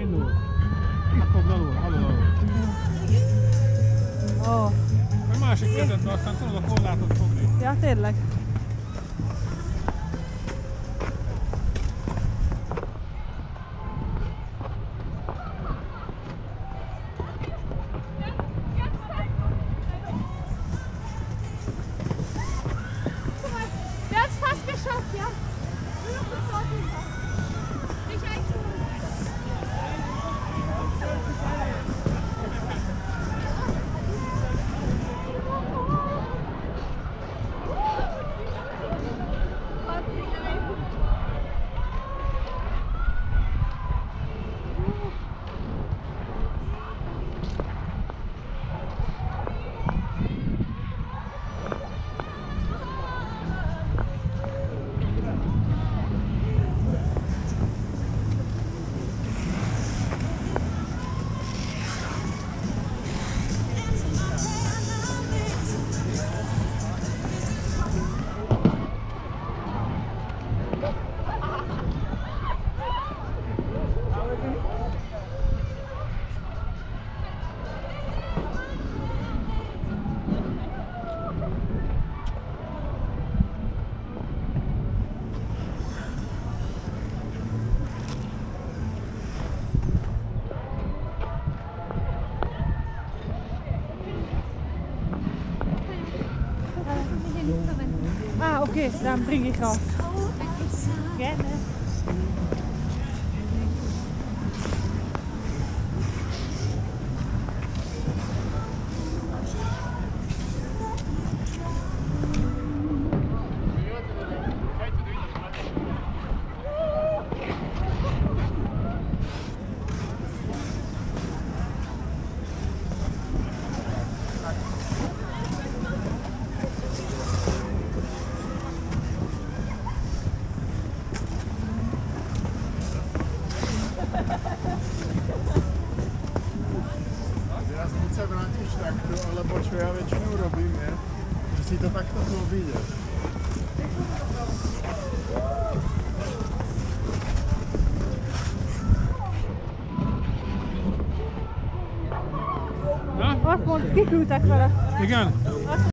Indul. Itt fogd alul. Ó. A másik kezedbe, aztán tudod a korlátot fogni. Ja, tényleg. Der hat's fast geschafft, ja. Nur noch bis dorthin. Nicht einzuholen. Ah, okay, dann bringe ich raus. Gerne. Ja som sa vrátiš takto, alebo čo ja väčšinou robím je, že si to takto tu obídeš. Na? Azt mondd, kiküldtek vele. Igen?